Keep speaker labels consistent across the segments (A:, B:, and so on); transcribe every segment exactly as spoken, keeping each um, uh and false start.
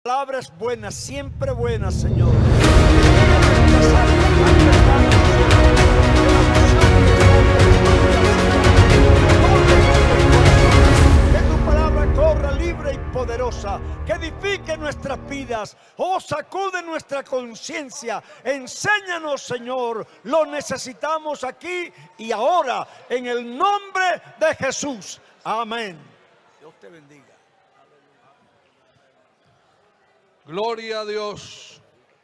A: Palabra es buena, siempre buena, Señor. Que tu palabra corra libre y poderosa, que edifique nuestras vidas, oh, sacude nuestra conciencia. Enséñanos, Señor, lo necesitamos aquí y ahora, en el nombre de Jesús. Amén. Dios te bendiga.
B: Gloria a Dios.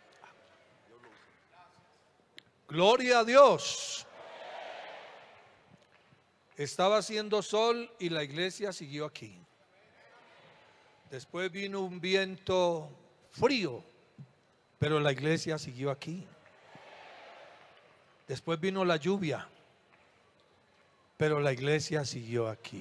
B: Gloria a Dios. Estaba haciendo sol y la iglesia siguió aquí. Después vino un viento frío, pero la iglesia siguió aquí. Después vino la lluvia, pero la iglesia siguió aquí.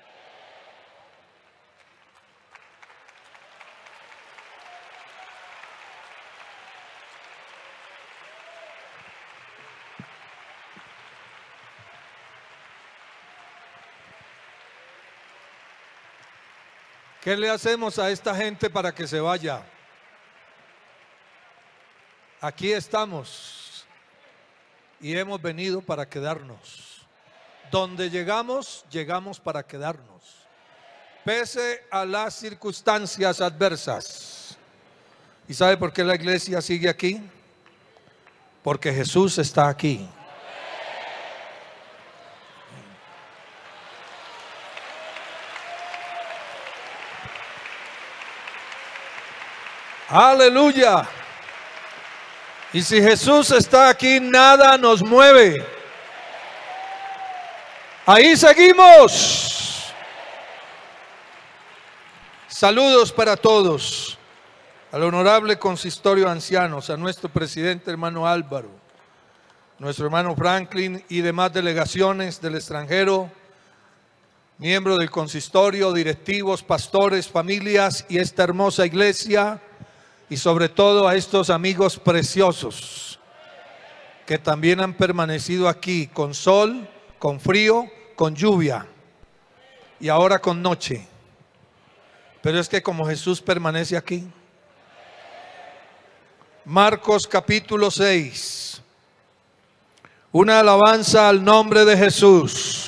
B: ¿Qué le hacemos a esta gente para que se vaya? Aquí estamos y hemos venido para quedarnos. Donde llegamos, llegamos para quedarnos, pese a las circunstancias adversas. ¿Y sabe por qué la iglesia sigue aquí? Porque Jesús está aquí. Aleluya. Y si Jesús está aquí, nada nos mueve. Ahí seguimos. Saludos para todos. Al honorable consistorio de ancianos, a nuestro presidente hermano Álvaro, nuestro hermano Franklin y demás delegaciones del extranjero, miembros del consistorio, directivos, pastores, familias y esta hermosa iglesia. Y sobre todo a estos amigos preciosos que también han permanecido aquí con sol, con frío, con lluvia y ahora con noche. Pero es que como Jesús permanece aquí. Marcos capítulo seis. Una alabanza al nombre de Jesús.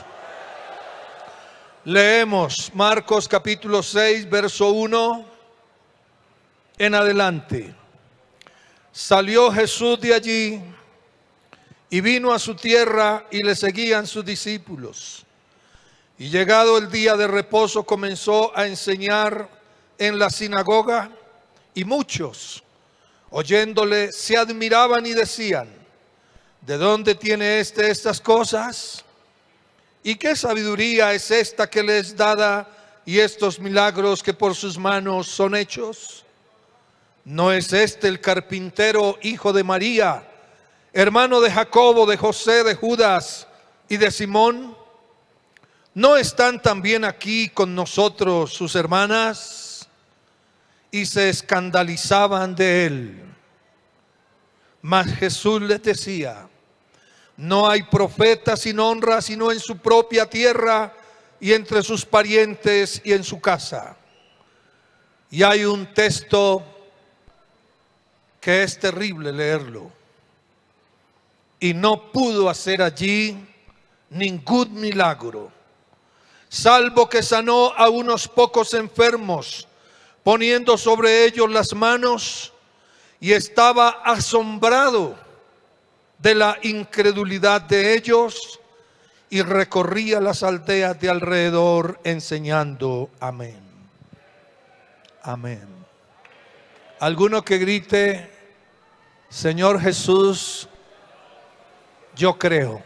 B: Leemos Marcos capítulo seis, verso uno. En adelante. Salió Jesús de allí y vino a su tierra y le seguían sus discípulos. Y llegado el día de reposo comenzó a enseñar en la sinagoga y muchos, oyéndole, se admiraban y decían: ¿de dónde tiene éste estas cosas? ¿Y qué sabiduría es esta que le es dada y estos milagros que por sus manos son hechos? ¿No es este el carpintero, hijo de María, hermano de Jacobo, de José, de Judas y de Simón? ¿No están también aquí con nosotros sus hermanas? Y se escandalizaban de él. Mas Jesús les decía: no hay profeta sin honra sino en su propia tierra y entre sus parientes y en su casa. Y hay un texto que es terrible leerlo. Y no pudo hacer allí ningún milagro, salvo que sanó a unos pocos enfermos, poniendo sobre ellos las manos, y estaba asombrado de la incredulidad de ellos, y recorría las aldeas de alrededor enseñando. Amén. Amén. Alguno que grite: Señor Jesús, yo creo.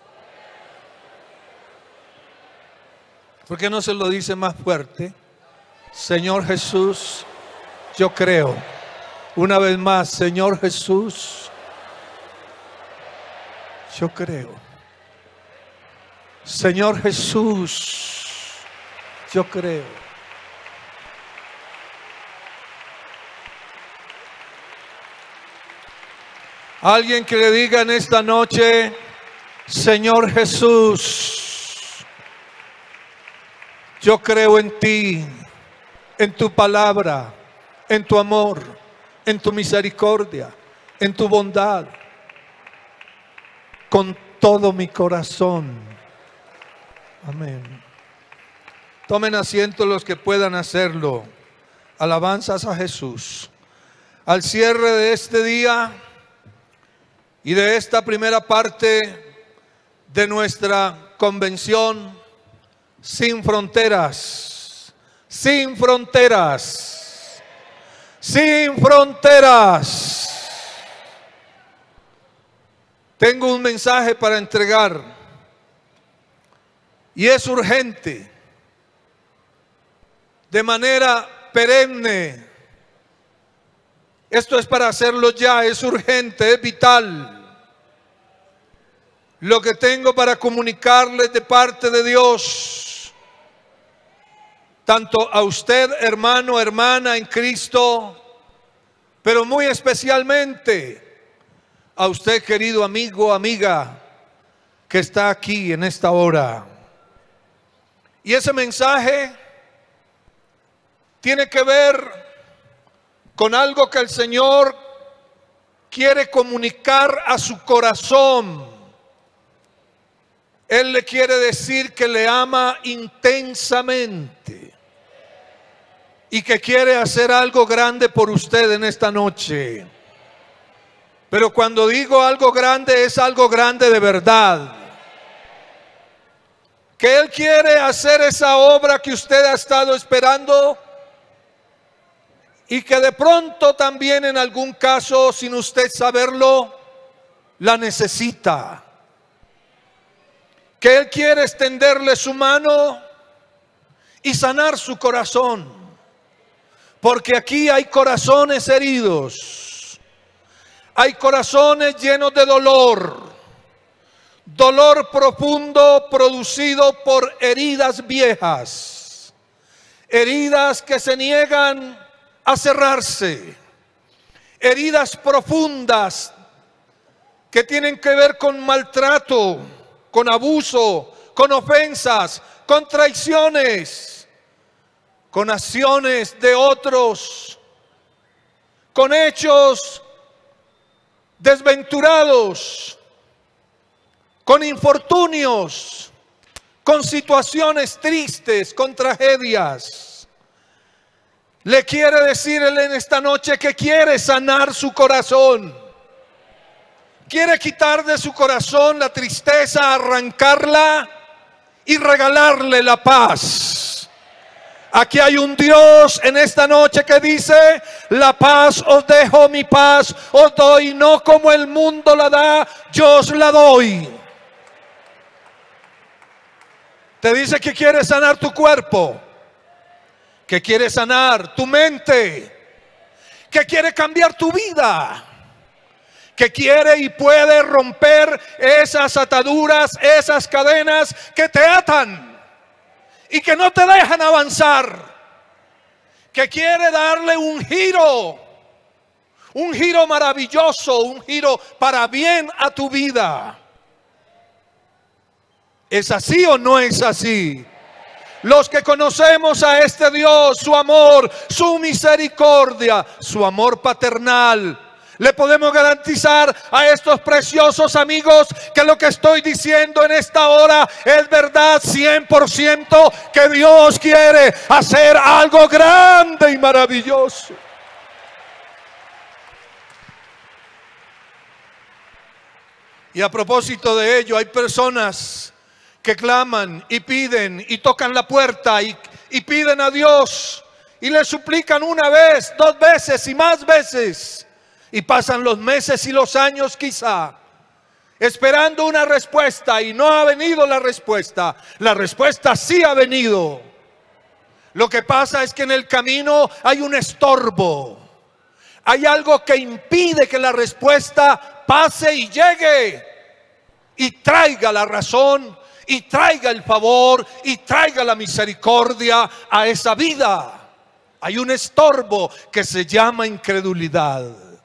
B: ¿Por qué no se lo dice más fuerte? Señor Jesús, yo creo. Una vez más: Señor Jesús, yo creo. Señor Jesús, yo creo. Alguien que le diga en esta noche: Señor Jesús, yo creo en ti, en tu palabra, en tu amor, en tu misericordia, en tu bondad, con todo mi corazón. Amén. Tomen asiento los que puedan hacerlo. Alabanzas a Jesús. Al cierre de este día y de esta primera parte de nuestra convención, sin fronteras, sin fronteras, sin fronteras. Tengo un mensaje para entregar y es urgente, de manera perenne. Esto es para hacerlo ya, es urgente, es vital. Lo que tengo para comunicarles de parte de Dios, tanto a usted, hermano, hermana en Cristo, pero muy especialmente a usted, querido amigo, amiga, que está aquí en esta hora. Y ese mensaje tiene que ver con algo que el Señor quiere comunicar a su corazón. Él le quiere decir que le ama intensamente y que quiere hacer algo grande por usted en esta noche. Pero cuando digo algo grande, es algo grande de verdad. Que Él quiere hacer esa obra que usted ha estado esperando y que de pronto también en algún caso, sin usted saberlo, la necesita. Que Él quiere extenderle su mano y sanar su corazón, porque aquí hay corazones heridos, hay corazones llenos de dolor, dolor profundo producido por heridas viejas, heridas que se niegan a cerrarse, heridas profundas que tienen que ver con maltrato, con abuso, con ofensas, con traiciones, con acciones de otros, con hechos desventurados, con infortunios, con situaciones tristes, con tragedias. Le quiere decir Él en esta noche que quiere sanar su corazón. Quiere quitar de su corazón la tristeza, arrancarla y regalarle la paz. Aquí hay un Dios en esta noche que dice: la paz os dejo, mi paz os doy, no como el mundo la da, yo os la doy. Te dice que quiere sanar tu cuerpo, que quiere sanar tu mente, que quiere cambiar tu vida, que quiere y puede romper esas ataduras, esas cadenas que te atan y que no te dejan avanzar, que quiere darle un giro, un giro maravilloso, un giro para bien a tu vida. ¿Es así o no es así? Los que conocemos a este Dios, su amor, su misericordia, su amor paternal, le podemos garantizar a estos preciosos amigos que lo que estoy diciendo en esta hora es verdad cien por ciento, que Dios quiere hacer algo grande y maravilloso. Y a propósito de ello, hay personas que claman y piden y tocan la puerta y, y piden a Dios y le suplican una vez, dos veces y más veces. Y pasan los meses y los años quizá, esperando una respuesta, y no ha venido la respuesta. La respuesta sí ha venido. Lo que pasa es que en el camino hay un estorbo. Hay algo que impide que la respuesta pase y llegue y traiga la razón, y traiga el favor, y traiga la misericordia a esa vida. Hay un estorbo que se llama incredulidad.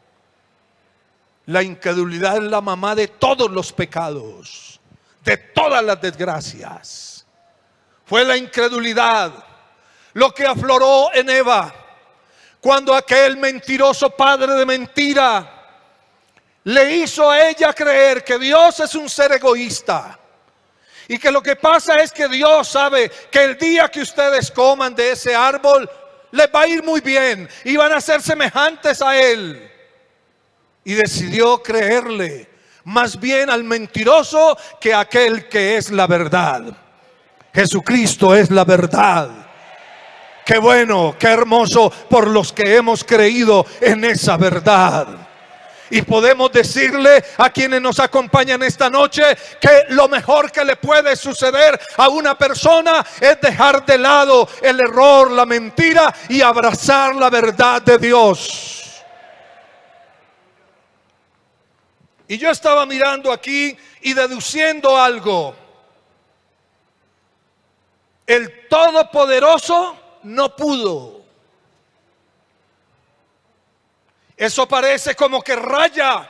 B: La incredulidad es la mamá de todos los pecados, de todas las desgracias. Fue la incredulidad lo que afloró en Eva, cuando aquel mentiroso padre de mentira le hizo a ella creer que Dios es un ser egoísta y que lo que pasa es que Dios sabe que el día que ustedes coman de ese árbol les va a ir muy bien y van a ser semejantes a Él. Y decidió creerle más bien al mentiroso que a aquel que es la verdad. Jesucristo es la verdad. Qué bueno, qué hermoso por los que hemos creído en esa verdad. Y podemos decirle a quienes nos acompañan esta noche que lo mejor que le puede suceder a una persona es dejar de lado el error, la mentira y abrazar la verdad de Dios. Y yo estaba mirando aquí y deduciendo algo. El Todopoderoso no pudo. Eso parece como que raya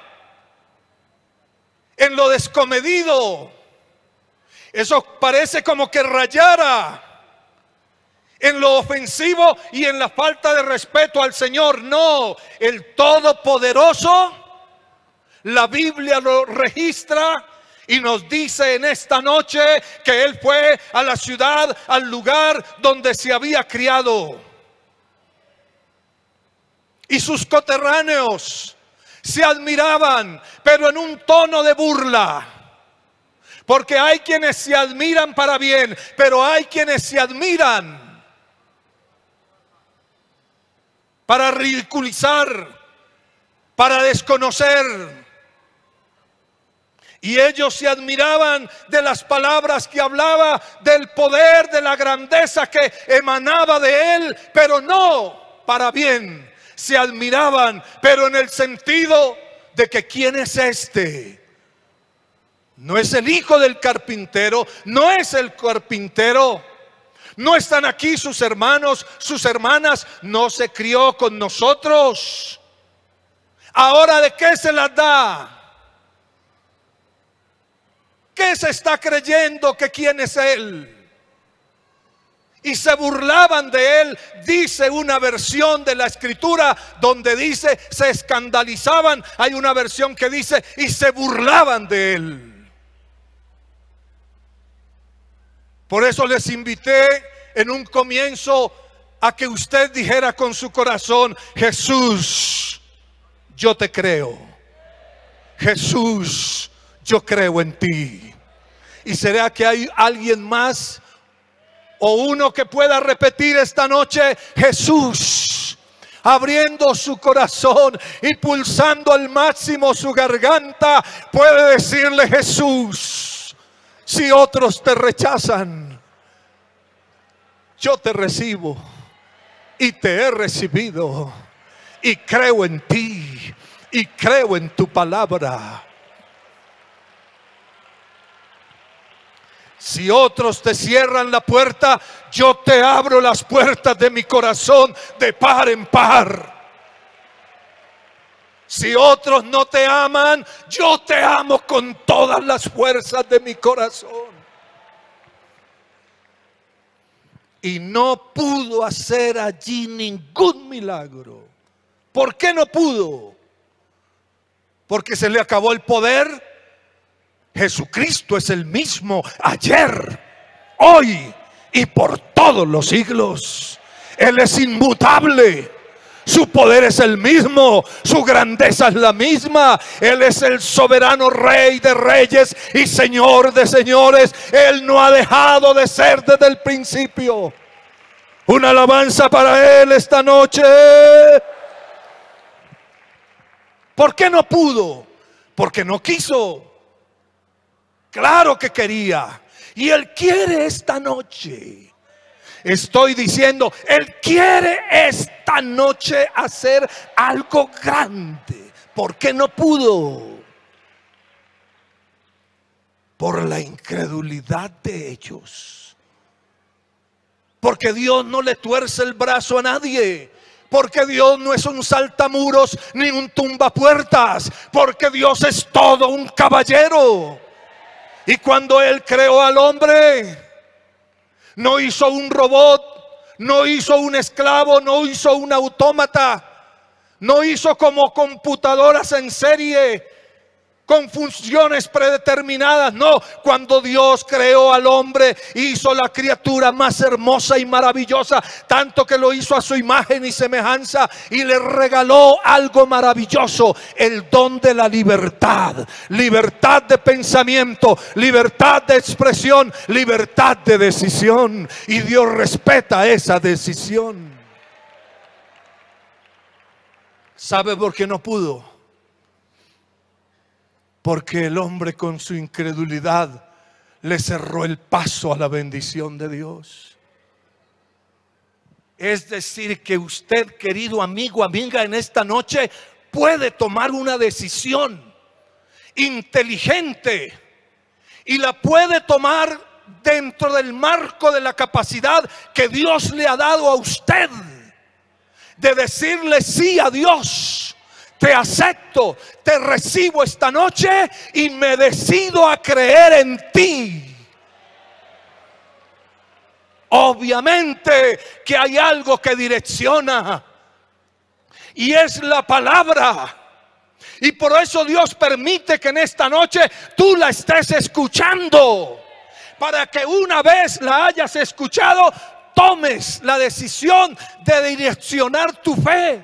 B: en lo descomedido. Eso parece como que rayara en lo ofensivo y en la falta de respeto al Señor. No, el Todopoderoso, la Biblia lo registra y nos dice en esta noche que Él fue a la ciudad, al lugar donde se había criado. Y sus coterráneos se admiraban, pero en un tono de burla. Porque hay quienes se admiran para bien, pero hay quienes se admiran para ridiculizar, para desconocer. Y ellos se admiraban de las palabras que hablaba, del poder, de la grandeza que emanaba de Él, pero no para bien. Se admiraban, pero en el sentido de que ¿quién es este? No es el hijo del carpintero, no es el carpintero. No están aquí sus hermanos, sus hermanas, no se crió con nosotros. Ahora, ¿de qué se las da? ¿Qué se está creyendo que quién es Él? Y se burlaban de Él. Dice una versión de la escritura donde dice se escandalizaban. Hay una versión que dice y se burlaban de Él. Por eso les invité en un comienzo a que usted dijera con su corazón: Jesús, yo te creo. Jesús, yo creo en ti. ¿Y será que hay alguien más o uno que pueda repetir esta noche: Jesús, abriendo su corazón y pulsando al máximo su garganta, puede decirle: Jesús, si otros te rechazan, yo te recibo y te he recibido y creo en ti y creo en tu palabra. Si otros te cierran la puerta, yo te abro las puertas de mi corazón de par en par. Si otros no te aman, yo te amo con todas las fuerzas de mi corazón. Y no pudo hacer allí ningún milagro. ¿Por qué no pudo? Porque se le acabó el poder. Jesucristo es el mismo ayer, hoy y por todos los siglos. Él es inmutable. Su poder es el mismo, su grandeza es la misma. Él es el soberano Rey de reyes y Señor de señores. Él no ha dejado de ser desde el principio. Una alabanza para Él esta noche. ¿Por qué no pudo? Porque no quiso. Claro que quería. Y Él quiere esta noche. Estoy diciendo, Él quiere esta noche hacer algo grande. ¿Por qué no pudo? Por la incredulidad de ellos. Porque Dios no le tuerce el brazo a nadie. Porque Dios no es un saltamuros ni un tumbapuertas. Porque Dios es todo un caballero. Y cuando Él creó al hombre, no hizo un robot, no hizo un esclavo, no hizo un autómata, no hizo como computadoras en serie con funciones predeterminadas. No, cuando Dios creó al hombre, hizo la criatura más hermosa y maravillosa, tanto que lo hizo a su imagen y semejanza, y le regaló algo maravilloso: el don de la libertad. Libertad de pensamiento, libertad de expresión, libertad de decisión. Y Dios respeta esa decisión. ¿Sabe por qué no pudo? Porque el hombre, con su incredulidad, le cerró el paso a la bendición de Dios. Es decir, que usted, querido amigo, amiga, en esta noche puede tomar una decisión inteligente, y la puede tomar dentro del marco de la capacidad que Dios le ha dado a usted, de decirle sí a Dios. Te acepto, te recibo esta noche y me decido a creer en ti. Obviamente que hay algo que direcciona, y es la palabra. Y por eso Dios permite que en esta noche tú la estés escuchando, para que una vez la hayas escuchado, tomes la decisión de direccionar tu fe,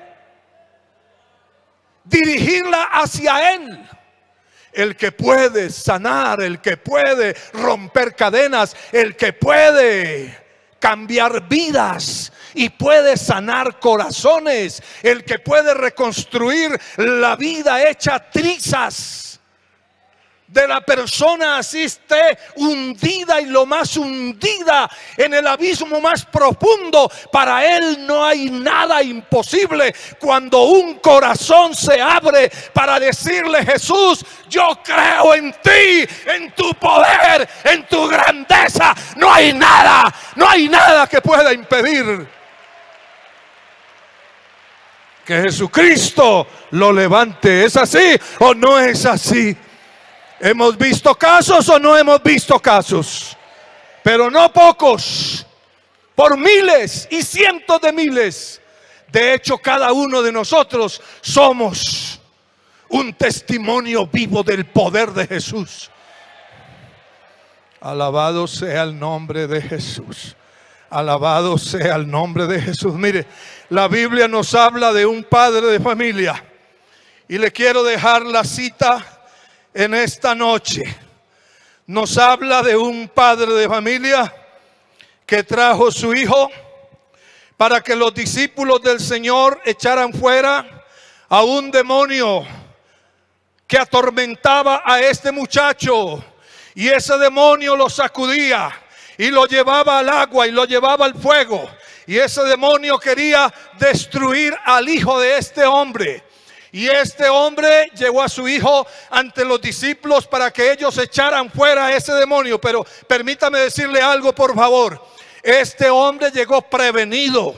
B: dirigirla hacia Él, el que puede sanar, el que puede romper cadenas, el que puede cambiar vidas y puede sanar corazones, el que puede reconstruir la vida hecha trizas de la persona, así esté hundida y lo más hundida en el abismo más profundo. Para Él no hay nada imposible. Cuando un corazón se abre para decirle: Jesús, yo creo en ti, en tu poder, en tu grandeza, no hay nada, no hay nada que pueda impedir que Jesucristo lo levante. ¿Es así o no es así? ¿Hemos visto casos o no hemos visto casos? Pero no pocos, por miles y cientos de miles. De hecho, cada uno de nosotros somos un testimonio vivo del poder de Jesús. Alabado sea el nombre de Jesús. Alabado sea el nombre de Jesús. Mire, la Biblia nos habla de un padre de familia, y le quiero dejar la cita en esta noche. Nos habla de un padre de familia que trajo su hijo para que los discípulos del Señor echaran fuera a un demonio que atormentaba a este muchacho. Y ese demonio lo sacudía y lo llevaba al agua y lo llevaba al fuego. Y ese demonio quería destruir al hijo de este hombre. Y este hombre llevó a su hijo ante los discípulos para que ellos echaran fuera a ese demonio. Pero permítame decirle algo, por favor. Este hombre llegó prevenido.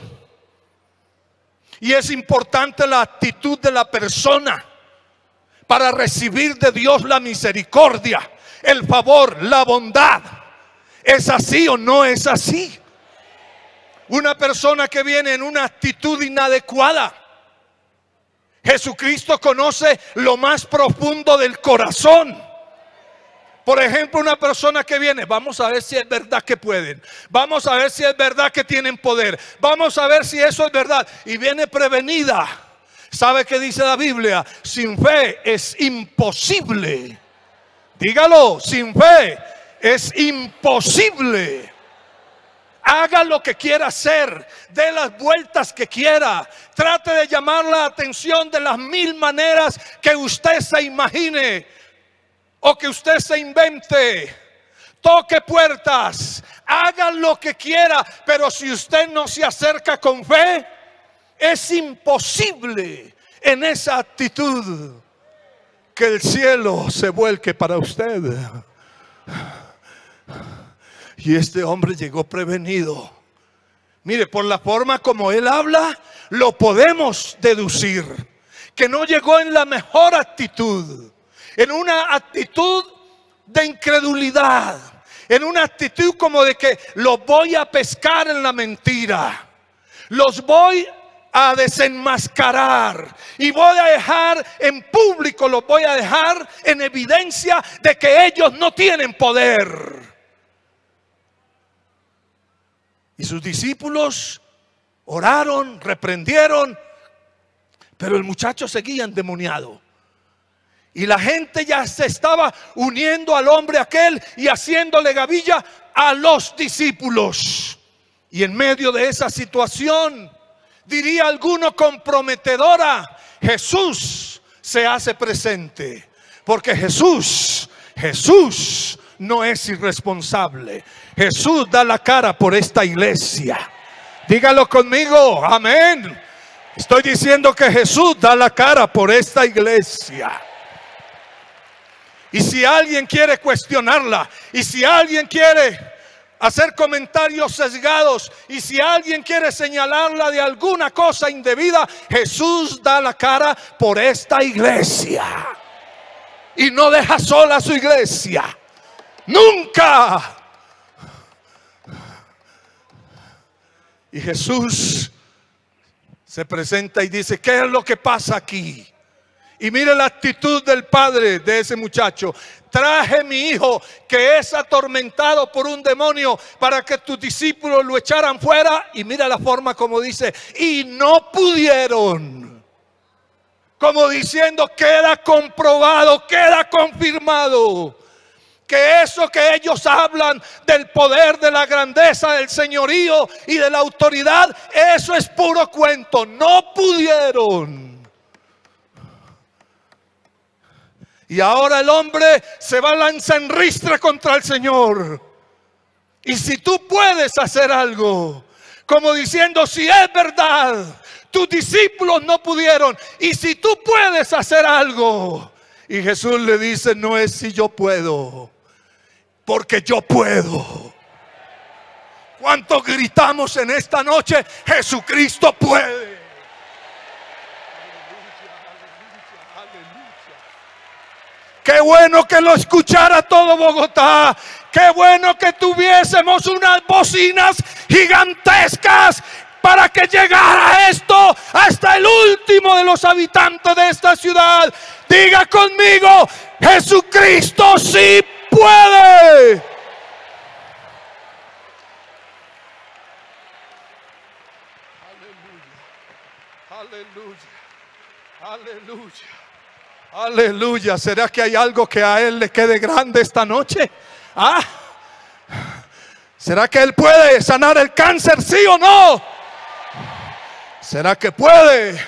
B: Y es importante la actitud de la persona para recibir de Dios la misericordia, el favor, la bondad. ¿Es así o no es así? Una persona que viene en una actitud inadecuada, Jesucristo conoce lo más profundo del corazón. Por ejemplo, una persona que viene: vamos a ver si es verdad que pueden, vamos a ver si es verdad que tienen poder, vamos a ver si eso es verdad, y viene prevenida. ¿Sabe qué dice la Biblia? Sin fe es imposible. Dígalo: sin fe es imposible. Haga lo que quiera hacer, dé las vueltas que quiera, trate de llamar la atención de las mil maneras que usted se imagine o que usted se invente. Toque puertas, haga lo que quiera, pero si usted no se acerca con fe, es imposible en esa actitud que el cielo se vuelque para usted. Y este hombre llegó prevenido. Mire, por la forma como él habla, lo podemos deducir que no llegó en la mejor actitud, en una actitud de incredulidad, en una actitud como de que lo voy a pescar en la mentira. Los voy a desenmascarar y voy a dejar en público, los voy a dejar en evidencia de que ellos no tienen poder. Y sus discípulos oraron, reprendieron, pero el muchacho seguía endemoniado. Y la gente ya se estaba uniendo al hombre aquel y haciéndole gavilla a los discípulos. Y en medio de esa situación, diría alguno comprometedora, Jesús se hace presente. Porque Jesús, Jesús no es irresponsable. Jesús da la cara por esta iglesia. Dígalo conmigo, amén. Estoy diciendo que Jesús da la cara por esta iglesia. Y si alguien quiere cuestionarla, y si alguien quiere hacer comentarios sesgados, y si alguien quiere señalarla de alguna cosa indebida, Jesús da la cara por esta iglesia. Y no deja sola a su iglesia. Nunca. Y Jesús se presenta y dice: ¿qué es lo que pasa aquí? Y mire la actitud del padre de ese muchacho. Traje mi hijo que es atormentado por un demonio para que tus discípulos lo echaran fuera. Y mira la forma como dice: y no pudieron. Como diciendo, queda comprobado, queda confirmado que eso que ellos hablan del poder, de la grandeza, del señorío y de la autoridad, eso es puro cuento. No pudieron. Y ahora el hombre se va a lanzar en ristre contra el Señor. Y si tú puedes hacer algo, como diciendo, si es verdad, tus discípulos no pudieron, y si tú puedes hacer algo. Y Jesús le dice: no es si yo puedo, porque yo puedo. ¿Cuántos gritamos en esta noche? Jesucristo puede. Qué bueno que lo escuchara todo Bogotá. Qué bueno que tuviésemos unas bocinas gigantescas para que llegara esto hasta el último de los habitantes de esta ciudad. Diga conmigo: Jesucristo sí puede. Aleluya, aleluya, aleluya. Aleluya. ¿Será que hay algo que a Él le quede grande esta noche? ¿Ah? ¿Será que Él puede sanar el cáncer, sí o no? ¿Será que puede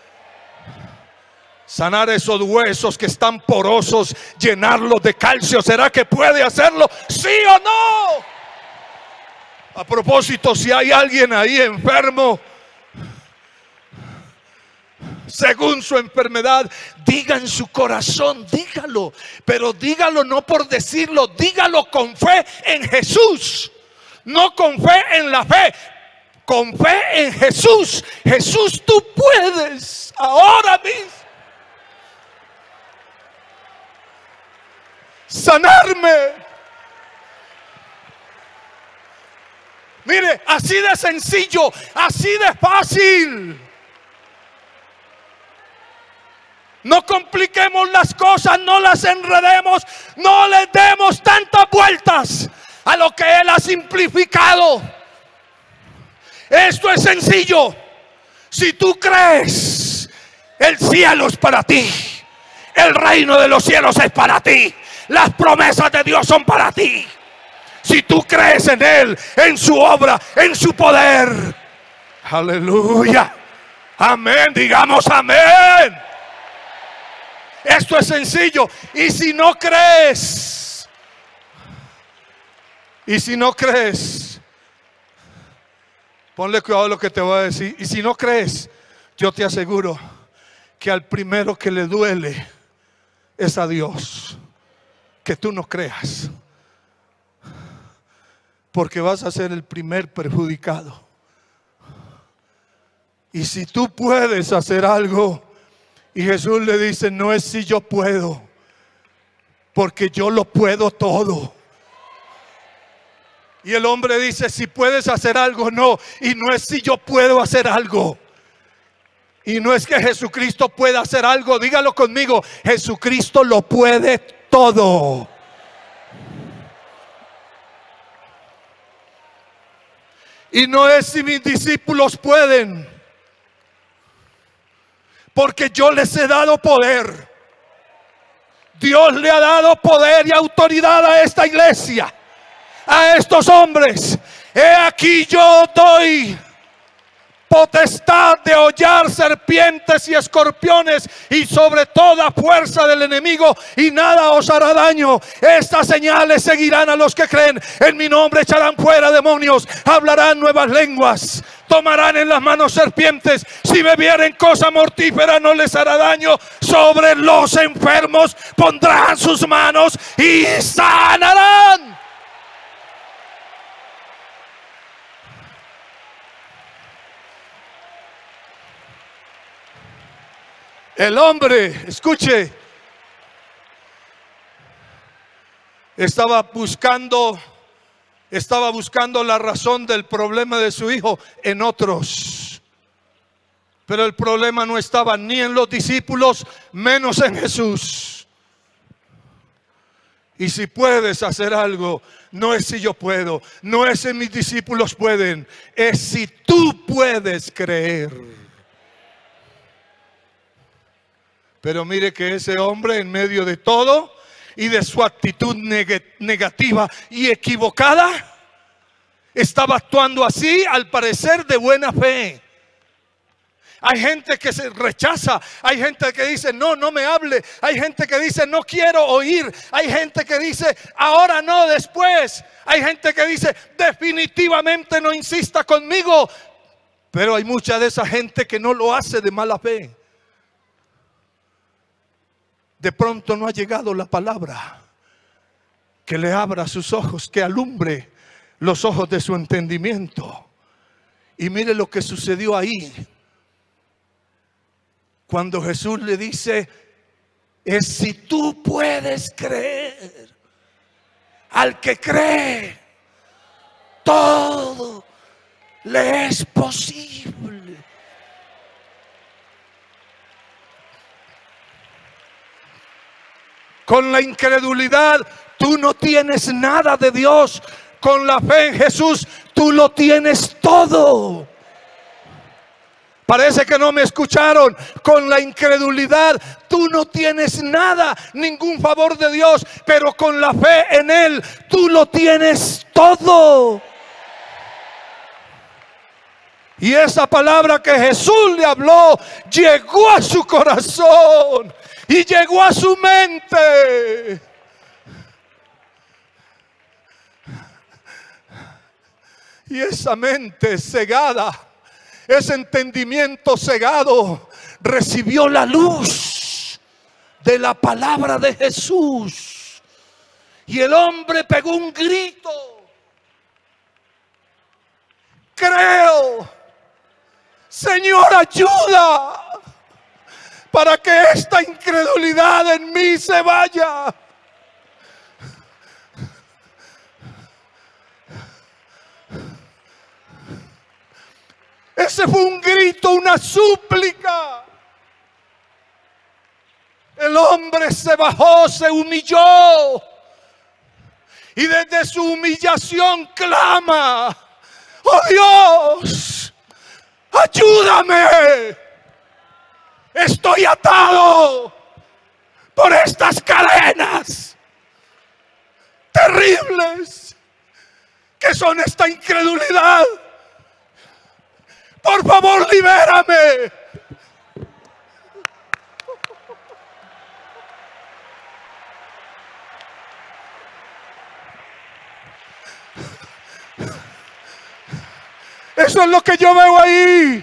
B: sanar esos huesos que están porosos, llenarlos de calcio? ¿Será que puede hacerlo, sí o no? A propósito, si hay alguien ahí enfermo, según su enfermedad, diga en su corazón, dígalo, pero dígalo no por decirlo, dígalo con fe en Jesús, no con fe en la fe, con fe en Jesús. Jesús, tú puedes ahora mismo sanarme. Mire, así de sencillo, así de fácil. No compliquemos las cosas, no las enredemos, no le demos tantas vueltas a lo que Él ha simplificado. Esto es sencillo. Si tú crees, el cielo es para ti. El reino de los cielos es para ti. Las promesas de Dios son para ti. Si tú crees en Él, en su obra, en su poder. Aleluya. Amén. Digamos amén. Esto es sencillo. Y si no crees, y si no crees, ponle cuidado a lo que te voy a decir. Y si no crees, yo te aseguro que al primero que le duele es a Dios que tú no creas, porque vas a ser el primer perjudicado. Y si tú puedes hacer algo, y Jesús le dice: no es si yo puedo, porque yo lo puedo todo. Y el hombre dice, si puedes hacer algo, no. Y no es si yo puedo hacer algo. Y no es que Jesucristo pueda hacer algo. Dígalo conmigo, Jesucristo lo puede todo. Y no es si mis discípulos pueden, porque yo les he dado poder. Dios le ha dado poder y autoridad a esta iglesia, a estos hombres. He aquí yo doy potestad de hollar serpientes y escorpiones y sobre toda fuerza del enemigo, y nada os hará daño. Estas señales seguirán a los que creen. En mi nombre echarán fuera demonios, hablarán nuevas lenguas, tomarán en las manos serpientes. Si bebieren cosa mortífera no les hará daño. Sobre los enfermos pondrán sus manos y sanarán. El hombre, escuche, estaba buscando, estaba buscando la razón del problema de su hijo en otros. Pero el problema no estaba ni en los discípulos, menos en Jesús. Y si puedes hacer algo, no es si yo puedo, no es si mis discípulos pueden, es si tú puedes creer. Pero mire que ese hombre, en medio de todo y de su actitud neg- negativa y equivocada, estaba actuando así, al parecer de buena fe. Hay gente que se rechaza, hay gente que dice no, no me hable, hay gente que dice no quiero oír, hay gente que dice ahora no, después, hay gente que dice definitivamente no insista conmigo. Pero hay mucha de esa gente que no lo hace de mala fe. De pronto no ha llegado la palabra que le abra sus ojos, que alumbre los ojos de su entendimiento. Y mire lo que sucedió ahí. Cuando Jesús le dice, es si tú puedes creer. Al que cree, todo le es posible. Con la incredulidad tú no tienes nada de Dios. Con la fe en Jesús tú lo tienes todo. Parece que no me escucharon. Con la incredulidad tú no tienes nada, ningún favor de Dios. Pero con la fe en Él tú lo tienes todo. Y esa palabra que Jesús le habló llegó a su corazón y llegó a su mente. Y esa mente cegada, ese entendimiento cegado, recibió la luz de la palabra de Jesús. Y el hombre pegó un grito: creo, Señor, ayuda para que esta incredulidad en mí se vaya. Ese fue un grito, una súplica. El hombre se bajó, se humilló y desde su humillación clama: oh Dios, ayúdame. Estoy atado por estas cadenas terribles que son esta incredulidad. Por favor, libérame. Eso es lo que yo veo ahí.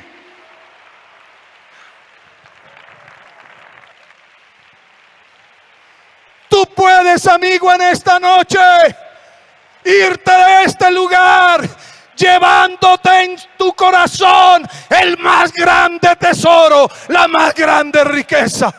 B: Tú puedes, amigo, en esta noche irte de este lugar llevándote en tu corazón el más grande tesoro, la más grande riqueza.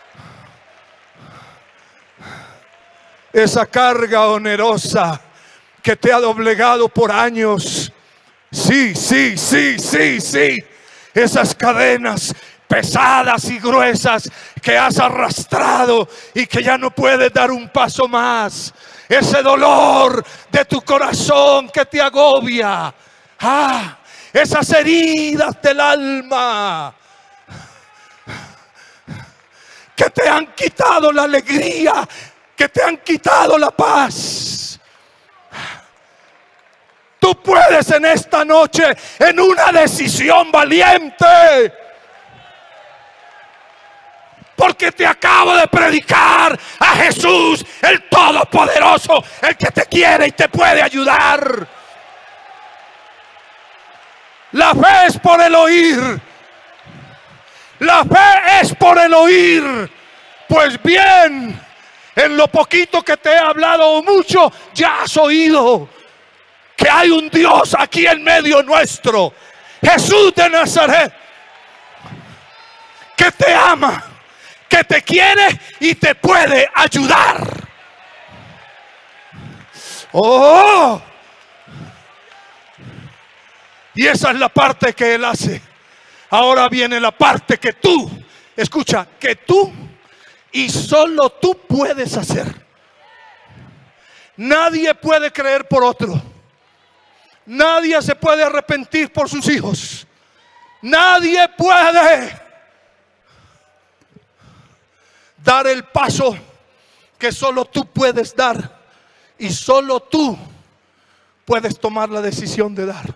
B: Esa carga onerosa que te ha doblegado por años. Sí, sí, sí, sí, sí. Esas cadenas pesadas y gruesas que has arrastrado y que ya no puedes dar un paso más. Ese dolor de tu corazón que te agobia. Ah, esas heridas del alma que te han quitado la alegría, que te han quitado la paz. Tú puedes en esta noche, en una decisión valiente, porque te acabo de predicar a Jesús, el Todopoderoso, el que te quiere y te puede ayudar. La fe es por el oír. La fe es por el oír. Pues bien, en lo poquito que te he hablado o mucho, ya has oído que hay un Dios aquí en medio nuestro, Jesús de Nazaret, que te ama, que te quiere y te puede ayudar. Oh, y esa es la parte que Él hace. Ahora viene la parte que tú, escucha, que tú y solo tú puedes hacer. Nadie puede creer por otro. Nadie se puede arrepentir por sus hijos. Nadie puede dar el paso que solo tú puedes dar. Y solo tú puedes tomar la decisión de dar.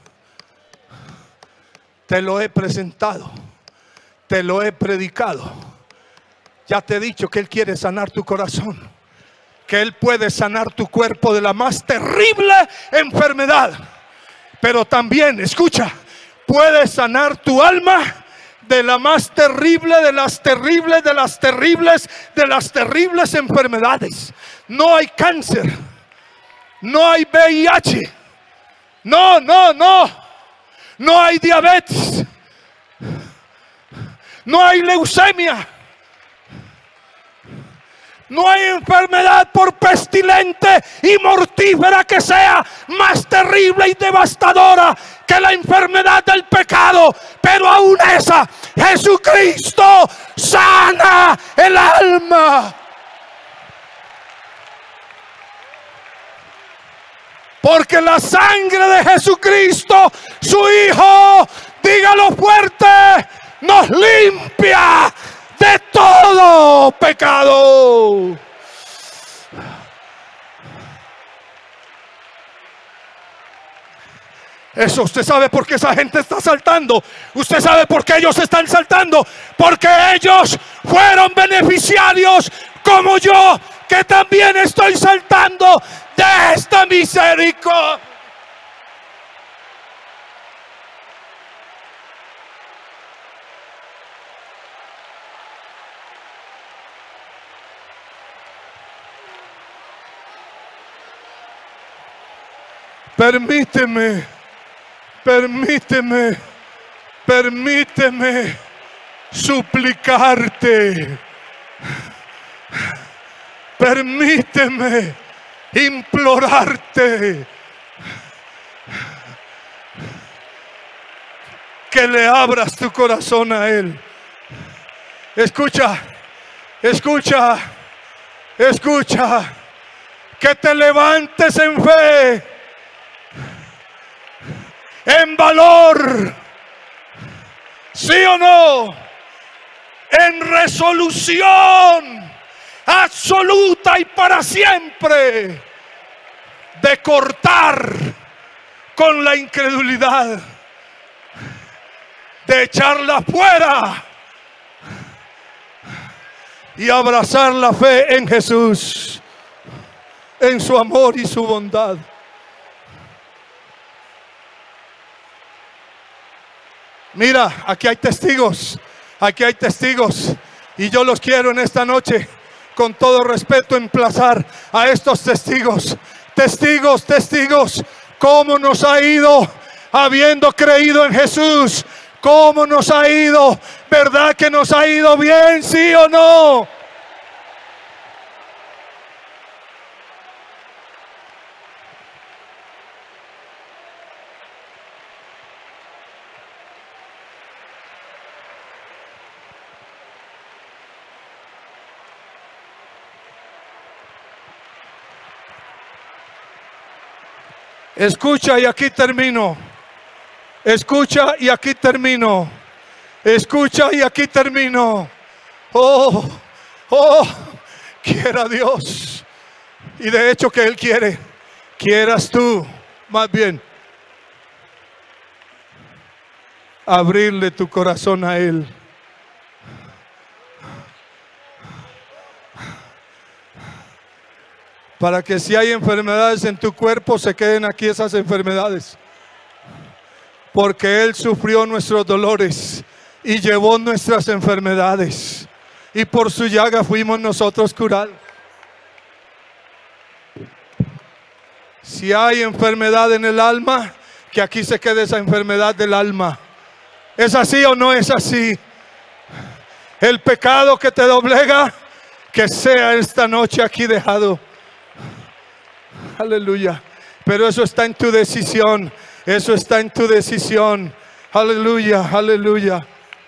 B: Te lo he presentado, te lo he predicado. Ya te he dicho que Él quiere sanar tu corazón, que Él puede sanar tu cuerpo de la más terrible enfermedad. Pero también, escucha, puede sanar tu alma de la más terrible, de las terribles, de las terribles, de las terribles enfermedades. No hay cáncer, no hay V I H, no, no, no. No hay diabetes, no hay leucemia, no hay enfermedad por pestilente y mortífera que sea más terrible y devastadora que la enfermedad del pecado. Pero aún esa, Jesucristo sana el alma. Porque la sangre de Jesucristo, su Hijo, dígalo fuerte, nos limpia de todo pecado. Eso, usted sabe por qué esa gente está saltando. Usted sabe por qué ellos están saltando. Porque ellos fueron beneficiarios como yo, que también estoy saltando de esta misericordia. Permíteme, permíteme, permíteme suplicarte. Permíteme implorarte que le abras tu corazón a Él. Escucha, escucha, escucha, que te levantes en fe, en valor, sí o no, en resolución absoluta y para siempre de cortar con la incredulidad, de echarla fuera y abrazar la fe en Jesús, en su amor y su bondad. Mira, aquí hay testigos, aquí hay testigos, y yo los quiero en esta noche, con todo respeto, emplazar a estos testigos. Testigos, testigos, cómo nos ha ido habiendo creído en Jesús. Cómo nos ha ido, ¿verdad que nos ha ido bien? ¿Sí o no? Escucha y aquí termino. Escucha y aquí termino. Escucha y aquí termino. Oh, oh, quiera Dios. Y de hecho que Él quiere. Quieras tú, más bien, abrirle tu corazón a Él. Para que si hay enfermedades en tu cuerpo, se queden aquí esas enfermedades. Porque Él sufrió nuestros dolores y llevó nuestras enfermedades. Y por su llaga fuimos nosotros curados. Si hay enfermedad en el alma, que aquí se quede esa enfermedad del alma. ¿Es así o no es así? El pecado que te doblega, que sea esta noche aquí dejado. Aleluya. Pero eso está en tu decisión. Eso está en tu decisión. Aleluya, aleluya.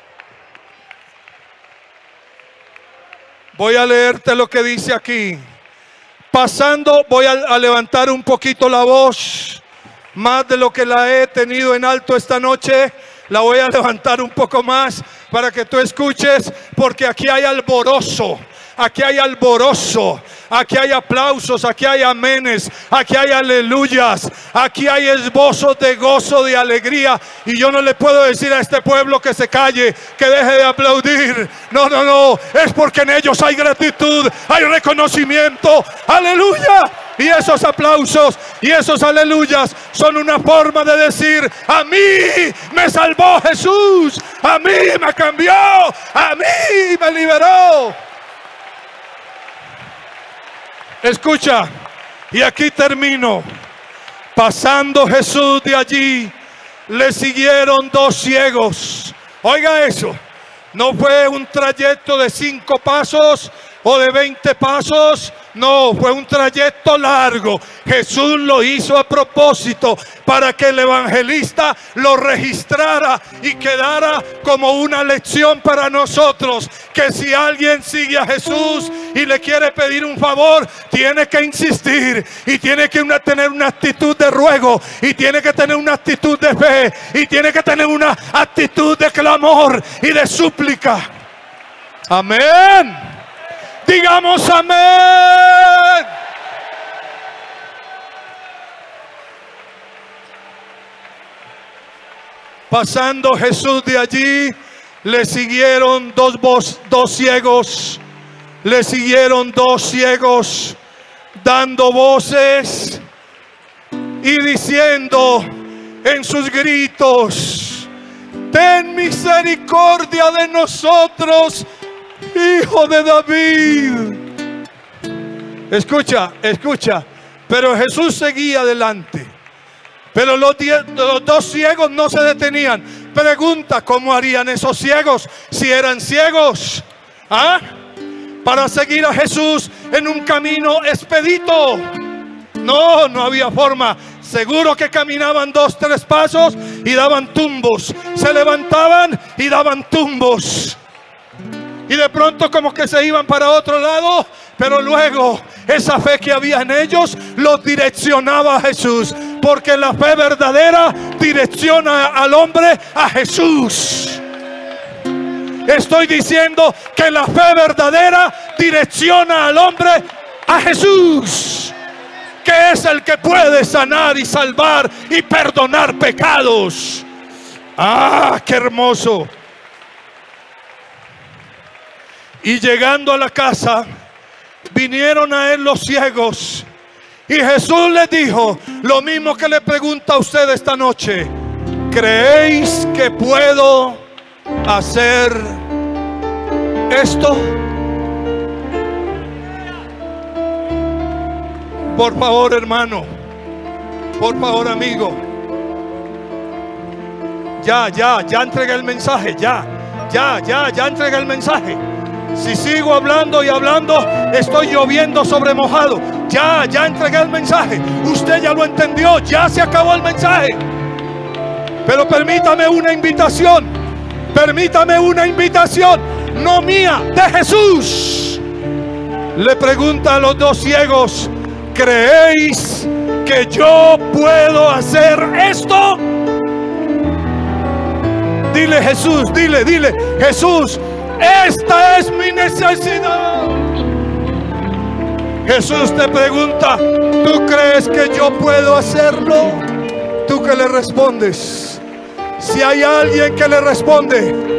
B: Voy a leerte lo que dice aquí. Pasando, voy a, a levantar un poquito la voz. Más de lo que la he tenido en alto esta noche. La voy a levantar un poco más para que tú escuches. Porque aquí hay alborozo. Aquí hay alborozo, aquí hay aplausos, aquí hay amenes, aquí hay aleluyas, aquí hay esbozos de gozo, de alegría. Y yo no le puedo decir a este pueblo que se calle, que deje de aplaudir. No, no, no, es porque en ellos hay gratitud, hay reconocimiento. Aleluya. Y esos aplausos y esos aleluyas son una forma de decir: a mí me salvó Jesús, a mí me cambió, a mí me liberó. Escucha, y aquí termino. Pasando Jesús de allí, le siguieron dos ciegos. Oiga eso, no fue un trayecto de cinco pasos o de veinte pasos. No, fue un trayecto largo. Jesús lo hizo a propósito para que el evangelista lo registrara y quedara como una lección para nosotros. Que si alguien sigue a Jesús y le quiere pedir un favor, tiene que insistir y tiene que una, tener una actitud de ruego y tiene que tener una actitud de fe y tiene que tener una actitud de clamor y de súplica. Amén. Digamos amén. Pasando Jesús de allí, le siguieron dos, voz, dos ciegos. Le siguieron dos ciegos dando voces y diciendo en sus gritos: ten misericordia de nosotros, Hijo de David. Escucha, escucha. Pero Jesús seguía adelante. Pero los, diez, los dos ciegos no se detenían. Pregunta: ¿cómo harían esos ciegos si eran ciegos? ¿Ah? Para seguir a Jesús en un camino expedito. No, no había forma. Seguro que caminaban dos, tres pasos y daban tumbos. Se levantaban y daban tumbos. Y de pronto como que se iban para otro lado. Pero luego esa fe que había en ellos los direccionaba a Jesús. Porque la fe verdadera direcciona al hombre a Jesús. Estoy diciendo que la fe verdadera direcciona al hombre a Jesús, que es el que puede sanar y salvar y perdonar pecados. ¡Ah, qué hermoso! Y llegando a la casa, vinieron a él los ciegos. Y Jesús les dijo lo mismo que le pregunta a usted esta noche: ¿creéis que puedo hacer esto? Por favor, hermano. Por favor, amigo. Ya, ya, ya entregué el mensaje. Ya, ya, ya, ya entregué el mensaje. Si sigo hablando y hablando, estoy lloviendo sobre mojado. Ya, ya entregué el mensaje. Usted ya lo entendió. Ya se acabó el mensaje. Pero permítame una invitación. Permítame una invitación. No mía, de Jesús. Le pregunta a los dos ciegos: ¿creéis que yo puedo hacer esto? Dile, Jesús, dile, dile, Jesús, esta es mi necesidad. Jesús te pregunta, ¿tú crees que yo puedo hacerlo? ¿Tú qué le respondes? Si hay alguien que le responde,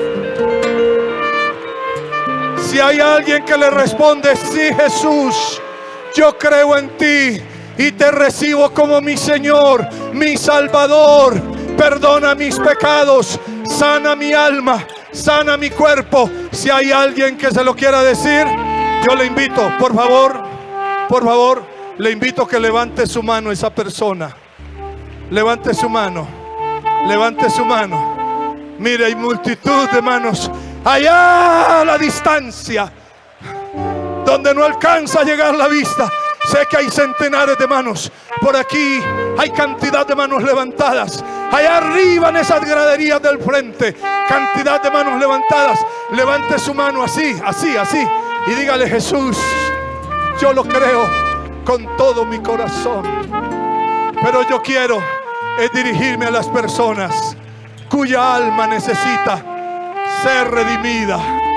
B: si hay alguien que le responde, sí, Jesús, yo creo en ti y te recibo como mi Señor, mi Salvador. Perdona mis pecados, sana mi alma, sana mi cuerpo. Si hay alguien que se lo quiera decir, yo le invito, por favor, por favor, le invito a que levante su mano esa persona. Levante su mano, levante su mano. Mire, hay multitud de manos allá a la distancia, donde no alcanza a llegar la vista. Sé que hay centenares de manos. Por aquí hay cantidad de manos levantadas. Allá arriba en esas graderías del frente, cantidad de manos levantadas. Levante su mano así, así, así, y dígale, Jesús, yo lo creo con todo mi corazón, pero yo quiero es dirigirme a las personas cuya alma necesita ser redimida.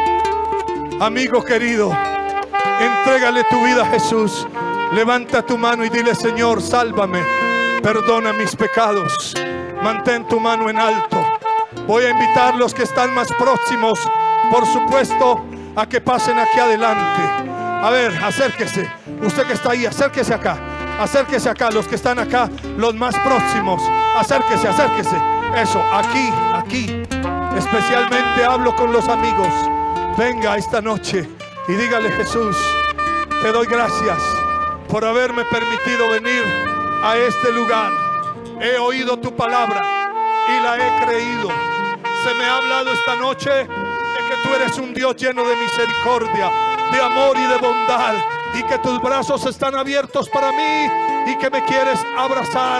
B: Amigo querido, entrégale tu vida a Jesús. Levanta tu mano y dile, Señor, sálvame, perdona mis pecados. Mantén tu mano en alto. Voy a invitar los que están más próximos, por supuesto, a que pasen aquí adelante. A ver, acérquese. Usted que está ahí, acérquese acá. Acérquese acá, los que están acá, los más próximos. Acérquese, acérquese. Eso, aquí, aquí. Especialmente hablo con los amigos. Venga esta noche y dígale, Jesús, te doy gracias por haberme permitido venir a este lugar. He oído tu palabra y la he creído. Se me ha hablado esta noche de que tú eres un Dios lleno de misericordia, de amor y de bondad, y que tus brazos están abiertos para mí y que me quieres abrazar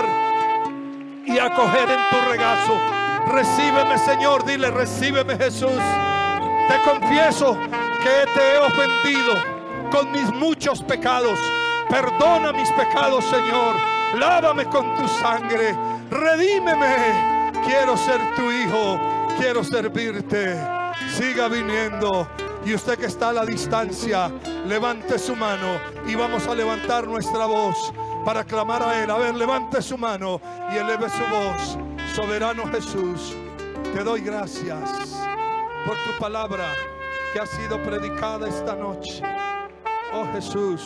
B: y acoger en tu regazo. Recíbeme, Señor, dile, recíbeme, Jesús. Te confieso que te he ofendido con mis muchos pecados. Perdona mis pecados, Señor. Lávame con tu sangre. Redímeme. Quiero ser tu hijo. Quiero servirte. Siga viniendo. Y usted que está a la distancia, levante su mano y vamos a levantar nuestra voz para clamar a Él. A ver, levante su mano y eleve su voz. Soberano Jesús, te doy gracias por tu palabra que ha sido predicada esta noche. Oh Jesús,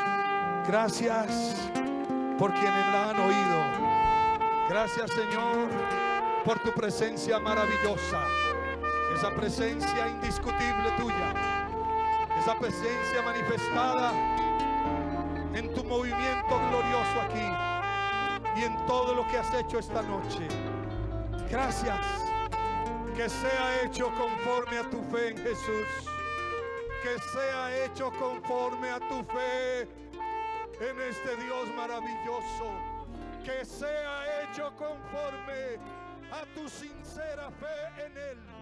B: gracias por quienes la han oído. Gracias, Señor, por tu presencia maravillosa. Esa presencia indiscutible tuya. Esa presencia manifestada en tu movimiento glorioso aquí y en todo lo que has hecho esta noche. Gracias. Que sea hecho conforme a tu fe en Jesús. Que sea hecho conforme a tu fe en este Dios maravilloso. Que sea hecho conforme a tu sincera fe en Él.